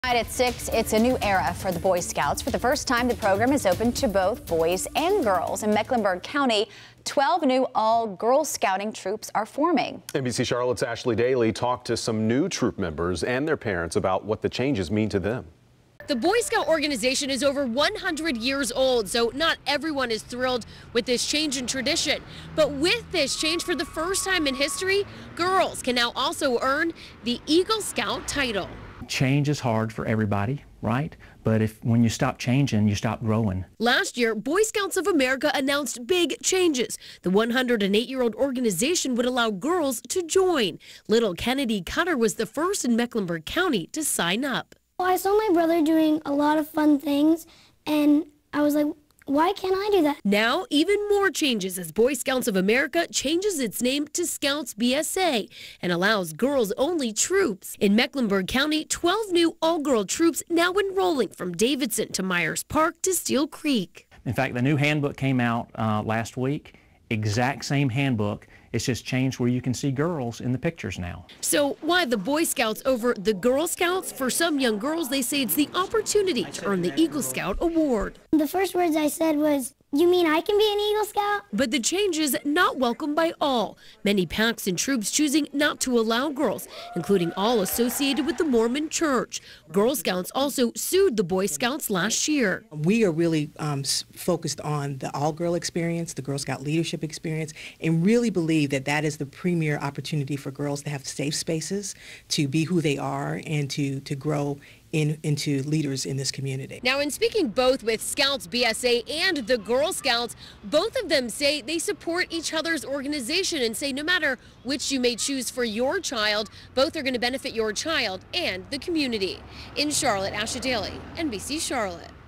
At 6, it's a new era for the Boy Scouts. For the first time, the program is open to both boys and girls. In Mecklenburg County, 12 new all-girls scouting troops are forming. NBC Charlotte's Ashley Daly talked to some new troop members and their parents about what the changes mean to them. The Boy Scout organization is over 100 years old, so not everyone is thrilled with this change in tradition. But with this change, for the first time in history, girls can now also earn the Eagle Scout title. Change is hard for everybody, right? But when you stop changing, you stop growing. Last year, Boy Scouts of America announced big changes. The 108-year-old organization would allow girls to join. Little Kennedy Cutter was the first in Mecklenburg County to sign up. I saw my brother doing a lot of fun things, and I was like, why can't I do that? Now, even more changes as Boy Scouts of America changes its name to Scouts BSA and allows girls-only troops. In Mecklenburg County, 12 new all-girl troops now enrolling from Davidson to Myers Park to Steel Creek. In fact, the new handbook came out last week. Exact same handbook. It's just changed where you can see girls in the pictures now. So why the Boy Scouts over the Girl Scouts? For some young girls, they say it's the opportunity to earn the Eagle Scout award. The first words I said was, "You mean I can be an Eagle Scout?" But the change is not welcomed by all. Many packs and troops choosing not to allow girls, including all associated with the Mormon Church. Girl Scouts also sued the Boy Scouts last year. We are really focused on the all-girl experience, the Girl Scout leadership experience, and really believe that that is the premier opportunity for girls to have safe spaces, to be who they are, and to grow into leaders in this community. Now, in speaking both with Scouts BSA and the Girl Scouts, both of them say they support each other's organization and say no matter which you may choose for your child, both are going to benefit your child and the community. In Charlotte, Ashley Daly, NBC Charlotte.